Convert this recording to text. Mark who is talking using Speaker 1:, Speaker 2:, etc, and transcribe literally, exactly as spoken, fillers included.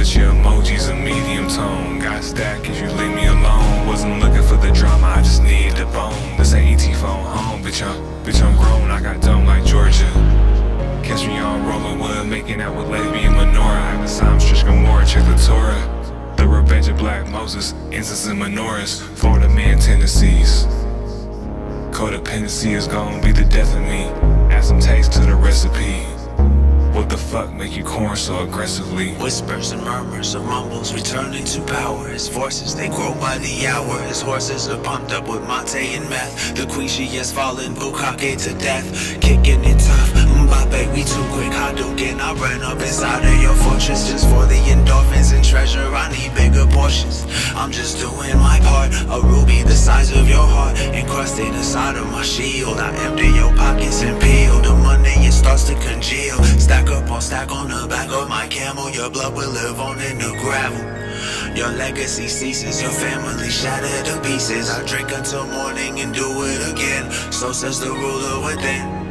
Speaker 1: got your emojis a medium tone. Got stack if you leave me alone. Wasn't looking for the drama, I just needed the bone. This ain't E T phone home, bitch I'm, bitch I'm grown. I got dome like Georgia. Catch me on rolling wood, making out with Levy and Menorah. I have a Psalm, Strish Gomorrah, check the Torah. The revenge of Black Moses, incense and menorahs. Florida man tendencies. Codependency is gonna be the death of me. Add some taste to the recipe. What the fuck make you corn so aggressively?
Speaker 2: Whispers and murmurs of mumbles returning to power. His voices, they grow by the hour. His horses are pumped up with mate and meth. The Queasy has fallen, Bukake to death. Kicking it tough, Mbappe, we too quick. Hadouken, I ran up inside of your fortress. Just for the endorphins and treasure, I need bigger portions. I'm just doing my part. A ruby the size of your heart, encrusted inside of my shield. I empty your pockets and peel. The money, it starts to congeal. Stack up on stack on the back of my camel. Your blood will live on in the gravel. Your legacy ceases, your family shattered to pieces. I drink until morning and do it again. So says the ruler within.